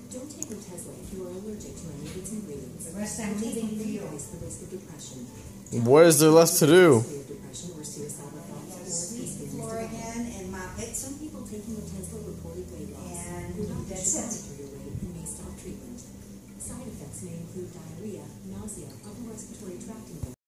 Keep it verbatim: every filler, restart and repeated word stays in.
Don't take Otezla if you are allergic to any of its ingredients. The rest I'm leaving for you. Increase the risk of depression. What is there left to do? Depression or suicidal thoughts or Sweep the floor again and mop it. Some people taking Otezla reported weight loss. And Your doctor that's should it. monitor your weight and may stop treatment. Side effects may include diarrhea, nausea, upper respiratory tract infection.